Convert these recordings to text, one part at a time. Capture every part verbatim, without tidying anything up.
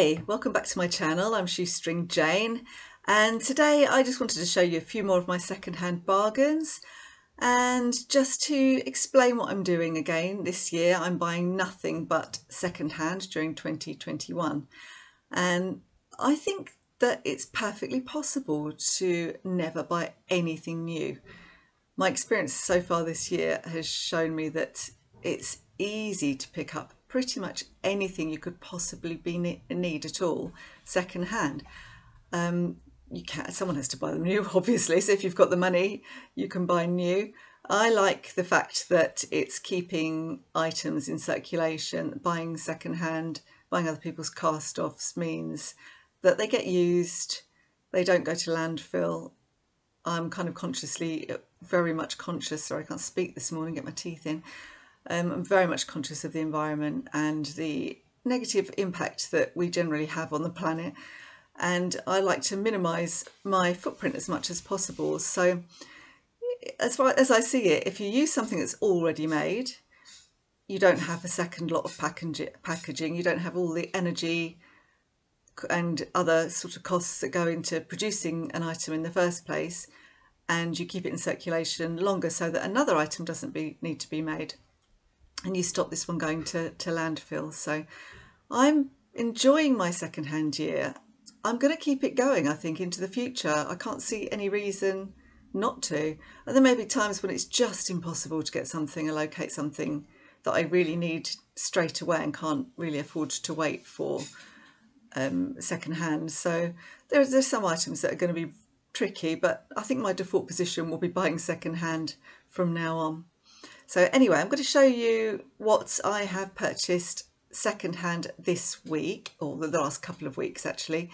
Hey, welcome back to my channel. I'm Shoestring Jane, and today I just wanted to show you a few more of my second-hand bargains. And just to explain what I'm doing again this year, I'm buying nothing but second-hand during twenty twenty-one. And I think that it's perfectly possible to never buy anything new. My experience so far this year has shown me that it's easy to pick up pretty much anything you could possibly be ne need at all second hand. Um, you can someone has to buy them new, obviously, so if you've got the money you can buy new. I like the fact that it's keeping items in circulation. Buying second hand, buying other people's cast-offs means that they get used, they don't go to landfill. I'm kind of consciously, very much conscious, sorry I can't speak this morning, get my teeth in. Um, I'm very much conscious of the environment and the negative impact that we generally have on the planet, and I like to minimise my footprint as much as possible. So as far as I see it, if you use something that's already made, you don't have a second lot of packaging, you don't have all the energy and other sort of costs that go into producing an item in the first place, and you keep it in circulation longer so that another item doesn't be, need to be made. And you stop this one going to, to landfill. So I'm enjoying my second-hand year. I'm going to keep it going, I think, into the future. I can't see any reason not to. And there may be times when it's just impossible to get something or locate something that I really need straight away and can't really afford to wait for um, second-hand. So there's, there's some items that are going to be tricky, but I think my default position will be buying second-hand from now on. So anyway, I'm going to show you what I have purchased second-hand this week, or the last couple of weeks actually.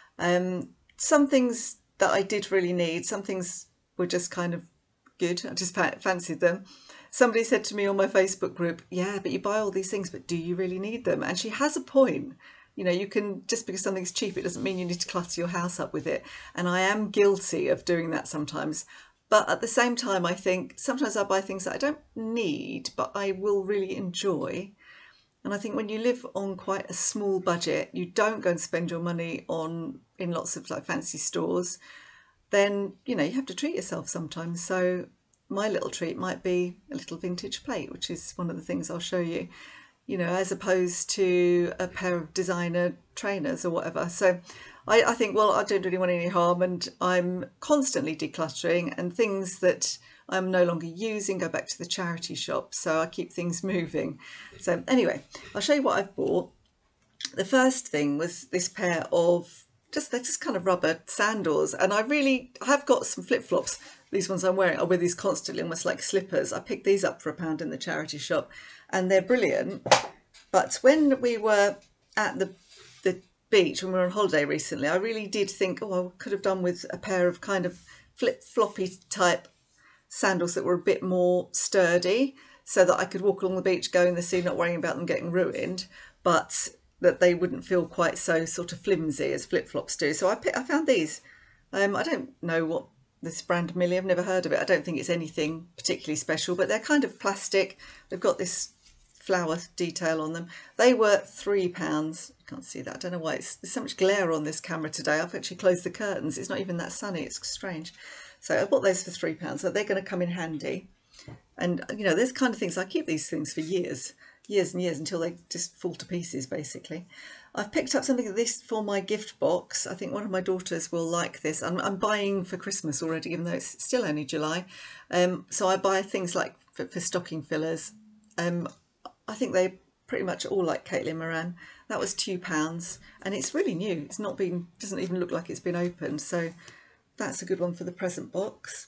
Um, some things that I did really need, some things were just kind of good, I just fancied them. Somebody said to me on my Facebook group, yeah, but you buy all these things, but do you really need them? And she has a point. You know, you can, just because something's cheap, it doesn't mean you need to clutter your house up with it. And I am guilty of doing that sometimes. But at the same time, I think sometimes I buy things that I don't need, but I will really enjoy. And I think when you live on quite a small budget, you don't go and spend your money on in lots of like fancy stores, then, you know, you have to treat yourself sometimes. So my little treat might be a little vintage plate, which is one of the things I'll show you, you know, as opposed to a pair of designer trainers or whatever. So I, I think, well, I don't really want any harm, and I'm constantly decluttering, and things that I'm no longer using go back to the charity shop, so I keep things moving. So anyway, I'll show you what I've bought. The first thing was this pair of just, they're just kind of rubber sandals, and I really have got some flip-flops. These ones I'm wearing, I wear these constantly, almost like slippers. I picked these up for a pound in the charity shop, and they're brilliant. But when we were at the the beach, when we were on holiday recently, I really did think, oh, I could have done with a pair of kind of flip-floppy type sandals that were a bit more sturdy, so that I could walk along the beach, go in the sea, not worrying about them getting ruined, but that they wouldn't feel quite so sort of flimsy as flip-flops do. So I, picked, I found these. Um, I don't know what this brand Millie, I've never heard of it. I don't think it's anything particularly special, but they're kind of plastic. They've got this flower detail on them. They were three pounds. I can't see that. I don't know why. It's, there's so much glare on this camera today. I've actually closed the curtains. It's not even that sunny. It's strange. So I bought those for three pounds. So they're going to come in handy. And, you know, there's kind of things, I keep these things for years, years and years until they just fall to pieces, basically. I've picked up something like this for my gift box. I think one of my daughters will like this. I'm, I'm buying for Christmas already, even though it's still only July. Um, so I buy things like for, for stocking fillers. Um, I think they pretty much all like Caitlin Moran. That was two pounds, and it's really new. It's not been, doesn't even look like it's been opened. So that's a good one for the present box.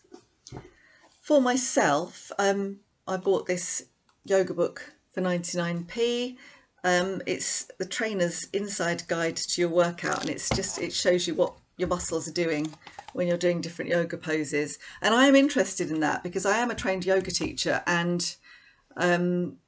For myself, um, I bought this yoga book for ninety-nine p. Um, it's the trainer's inside guide to your workout, and it's just, it shows you what your muscles are doing when you're doing different yoga poses. And I am interested in that because I am a trained yoga teacher, and um,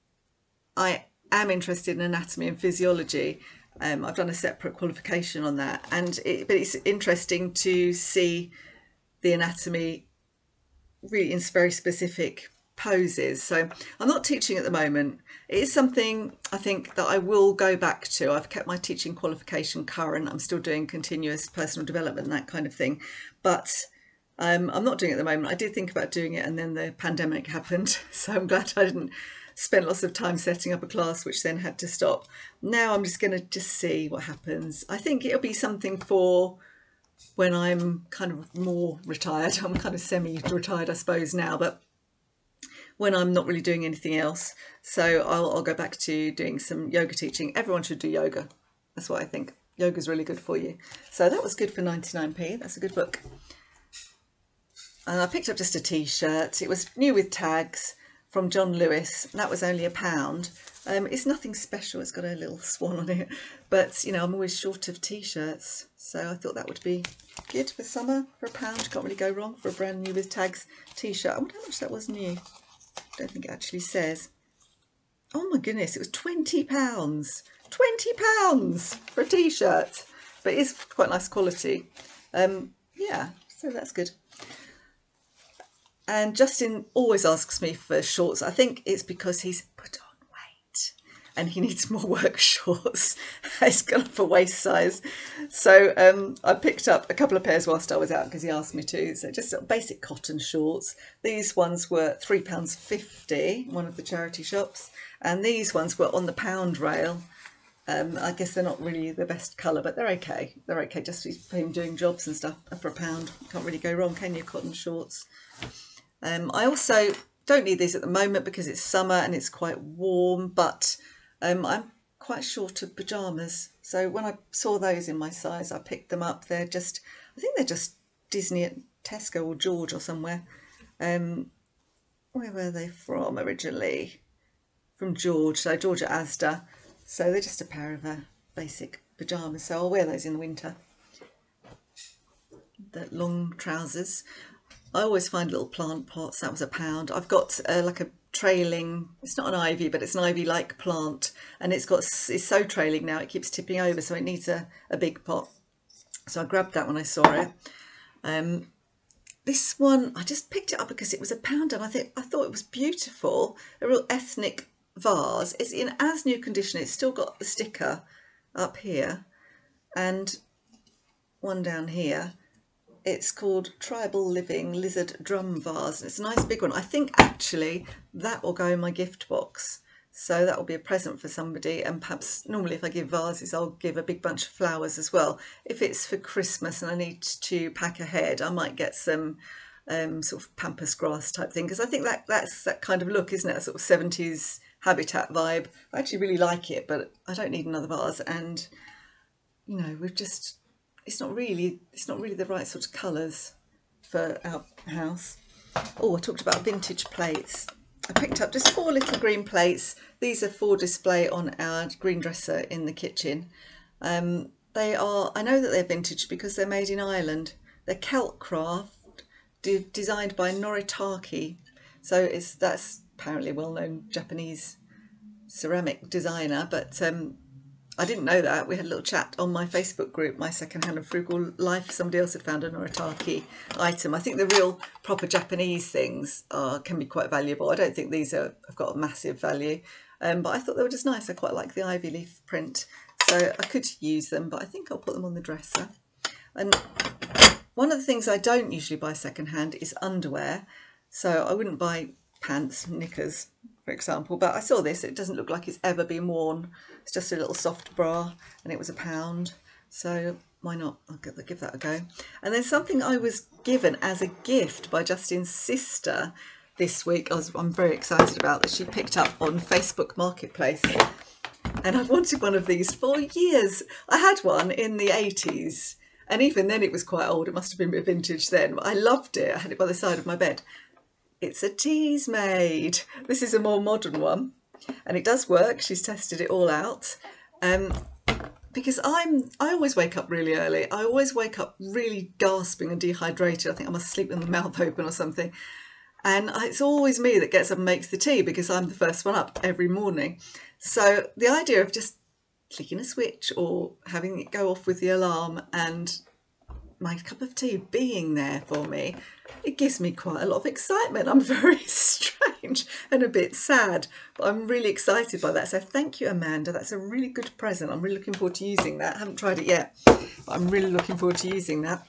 I am interested in anatomy and physiology. Um, I've done a separate qualification on that, and it, but it's interesting to see the anatomy really in very specific poses. So I'm not teaching at the moment. It is something I think that I will go back to. I've kept my teaching qualification current. I'm still doing continuous personal development and that kind of thing, but um, I'm not doing it at the moment. I did think about doing it, and then the pandemic happened, so I'm glad I didn't spend lots of time setting up a class, which then had to stop. Now I'm just going to just see what happens. I think it'll be something for when I'm kind of more retired. I'm kind of semi-retired, I suppose, now, but when I'm not really doing anything else. So I'll, I'll go back to doing some yoga teaching. Everyone should do yoga. That's what I think. Yoga's really good for you. So that was good for ninety-nine p. That's a good book. And I picked up just a t-shirt. It was new with tags from John Lewis. That was only a pound. Um, it's nothing special. It's got a little swan on it. But, you know, I'm always short of t-shirts. So I thought that would be good for summer for a pound. Can't really go wrong for a brand new with tags t-shirt. I wonder how much that was new. I don't think it actually says. Oh my goodness, it was twenty pounds. twenty pounds for a t-shirt. But it is quite nice quality. Um, yeah, so that's good. And Justin always asks me for shorts. I think it's because he's put on weight and he needs more work shorts. He's gone up for waist size. So um, I picked up a couple of pairs whilst I was out because he asked me to. So just sort of basic cotton shorts. These ones were three pounds fifty, one of the charity shops. And these ones were on the pound rail. Um, I guess they're not really the best colour, but they're okay. They're okay just for him doing jobs and stuff for a pound. Can't really go wrong, can you, cotton shorts? Um, I also don't need these at the moment because it's summer and it's quite warm, but um, I'm quite short of pyjamas. So when I saw those in my size, I picked them up. They're just, I think they're just Disney at Tesco or George or somewhere. Um, where were they from originally? From George, so George at Asda. So they're just a pair of uh, basic pyjamas. So I'll wear those in the winter. The long trousers. I always find little plant pots. That was a pound. I've got uh, like a trailing, it's not an ivy, but it's an ivy-like plant, and it's got it's so trailing now it keeps tipping over, so it needs a, a big pot. So I grabbed that when I saw it. Um, this one, I just picked it up because it was a pound, and I think I thought it was beautiful. A real ethnic vase. It's in as new condition. It's still got the sticker up here, and one down here. It's called Tribal Living Lizard Drum Vase. It's a nice big one. I think actually that will go in my gift box. So that will be a present for somebody. And perhaps normally if I give vases, I'll give a big bunch of flowers as well. If it's for Christmas and I need to pack ahead, I might get some um, sort of pampas grass type thing. Because I think that that's that kind of look, isn't it? A sort of seventies habitat vibe. I actually really like it, but I don't need another vase. And, you know, we've just... It's not really, it's not really the right sort of colours for our house. Oh, I talked about vintage plates. I picked up just four little green plates. These are for display on our green dresser in the kitchen. Um, they are, I know that they're vintage because they're made in Ireland. They're Celt craft, de designed by Noritake. So it's that's apparently a well-known Japanese ceramic designer, but um, I didn't know that. We had a little chat on my Facebook group, My Secondhand and Frugal Life. Somebody else had found a Noritake item. I think the real proper Japanese things are, can be quite valuable. I don't think these are, have got a massive value, um, but I thought they were just nice. I quite like the ivy leaf print, so I could use them, but I think I'll put them on the dresser. And one of the things I don't usually buy secondhand is underwear, so I wouldn't buy pants, knickers, for example, but I saw this. It doesn't look like it's ever been worn. It's just a little soft bra, and it was a pound, so why not? I'll give that a go. And then something I was given as a gift by Justin's sister this week, I was, I'm very excited about, that she picked up on Facebook Marketplace, and I've wanted one of these for years. I had one in the eighties, and even then it was quite old. It must have been a bit vintage then, but I loved it. I had it by the side of my bed. It's a Teasmade. This is a more modern one, and it does work. She's tested it all out. Um, because I'm, I always wake up really early. I always wake up really gasping and dehydrated. I think I must sleep with my mouth open or something. And it's always me that gets up and makes the tea because I'm the first one up every morning. So the idea of just flicking a switch or having it go off with the alarm and my cup of tea being there for me, it gives me quite a lot of excitement. I'm very strange and a bit sad, but I'm really excited by that. So thank you, Amanda. That's a really good present. I'm really looking forward to using that. I haven't tried it yet, but I'm really looking forward to using that.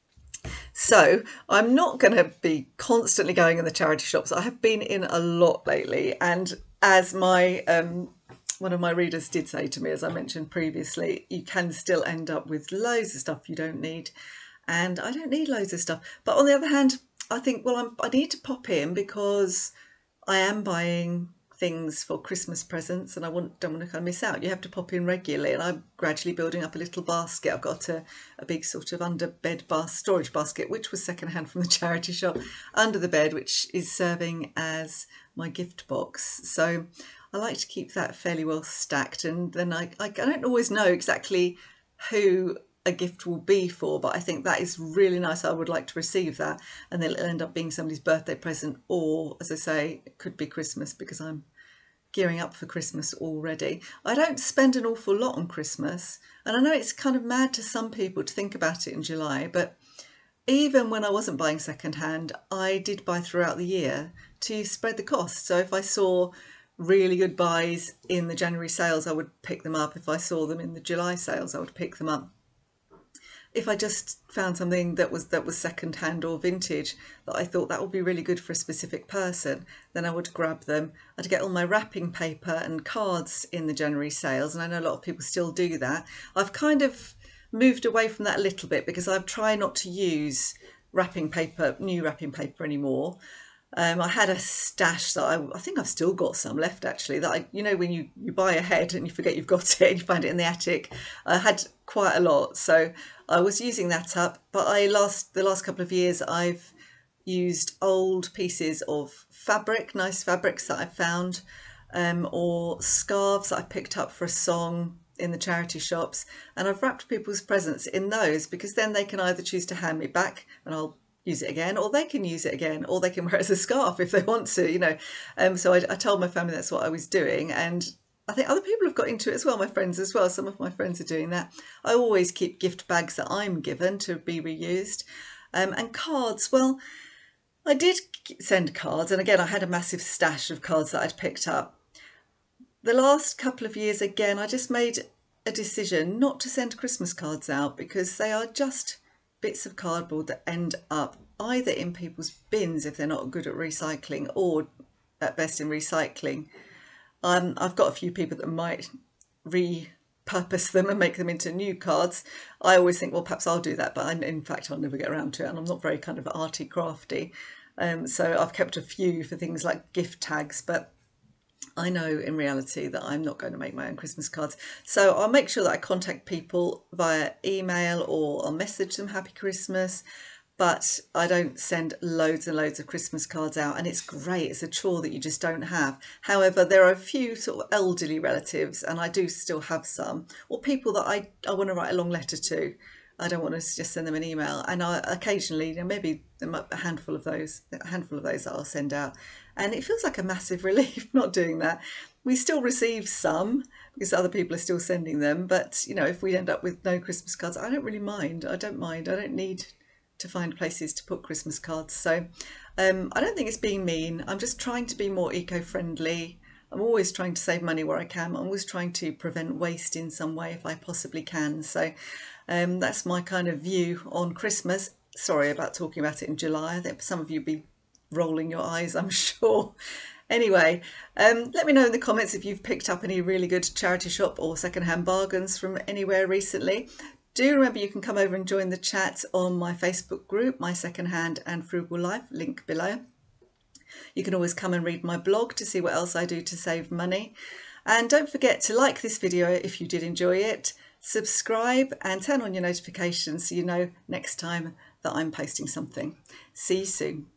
So I'm not going to be constantly going in the charity shops. I have been in a lot lately, and as my um, one of my readers did say to me, as I mentioned previously, you can still end up with loads of stuff you don't need, and I don't need loads of stuff. But on the other hand, I think, well, I'm, I need to pop in because I am buying things for Christmas presents, and I want, don't want to kind of miss out. You have to pop in regularly, and I'm gradually building up a little basket. I've got a, a big sort of under bed bas storage basket, which was secondhand from the charity shop, under the bed, which is serving as my gift box. So I like to keep that fairly well stacked, and then I, I, I don't always know exactly who a gift will be for, but I think that is really nice. I would like to receive that, and then it'll end up being somebody's birthday present, or as I say, it could be Christmas, because I'm gearing up for Christmas already. I don't spend an awful lot on Christmas, and I know it's kind of mad to some people to think about it in July, but even when I wasn't buying secondhand, I did buy throughout the year to spread the cost. So if I saw really good buys in the January sales, I would pick them up. If I saw them in the July sales, I would pick them up. If I just found something that was that was second-hand or vintage that I thought that would be really good for a specific person, then I would grab them. I'd get all my wrapping paper and cards in the January sales, and I know a lot of people still do that. I've kind of moved away from that a little bit because I've tried not to use wrapping paper, new wrapping paper anymore. Um, I had a stash that I, I think I've still got some left actually, that I, you know, when you, you buy ahead and you forget you've got it and you find it in the attic. I had quite a lot, so I was using that up, but I last the last couple of years I've used old pieces of fabric, nice fabrics that I've found, um, or scarves that I picked up for a song in the charity shops, and I've wrapped people's presents in those, because then they can either choose to hand me back and I'll use it again, or they can use it again, or they can wear it as a scarf if they want to, you know. Um, so I, I told my family that's what I was doing, and I think other people have got into it as well, my friends as well. Some of my friends are doing that. I always keep gift bags that I'm given to be reused. Um, and cards, well, I did send cards, and again I had a massive stash of cards that I'd picked up. The last couple of years, again, I just made a decision not to send Christmas cards out, because they are just bits of cardboard that end up either in people's bins if they're not good at recycling, or at best in recycling. Um, I've got a few people that might repurpose them and make them into new cards. I always think, well, perhaps I'll do that, but I, in fact I'll never get around to it, and I'm not very kind of arty crafty. Um, so I've kept a few for things like gift tags, but I know in reality that I'm not going to make my own Christmas cards. So I'll make sure that I contact people via email, or I'll message them Happy Christmas, but I don't send loads and loads of Christmas cards out, and it's great. It's a chore that you just don't have. However, there are a few sort of elderly relatives, and I do still have some, or people that I, I want to write a long letter to. I don't want to just send them an email, and I occasionally, you know, maybe a handful of those, a handful of those that I'll send out, and it feels like a massive relief not doing that. We still receive some because other people are still sending them, but you know, if we end up with no Christmas cards, I don't really mind. I don't mind. I don't need to find places to put Christmas cards. So um, I don't think it's being mean. I'm just trying to be more eco-friendly. I'm always trying to save money where I can. I'm always trying to prevent waste in some way if I possibly can. So um, that's my kind of view on Christmas. Sorry about talking about it in July. I think some of you be rolling your eyes, I'm sure. Anyway, um, let me know in the comments if you've picked up any really good charity shop or secondhand bargains from anywhere recently. Do remember you can come over and join the chat on my Facebook group, My Secondhand and Frugal Life, link below. You can always come and read my blog to see what else I do to save money. And don't forget to like this video if you did enjoy it, subscribe and turn on your notifications so you know next time that I'm posting something. See you soon.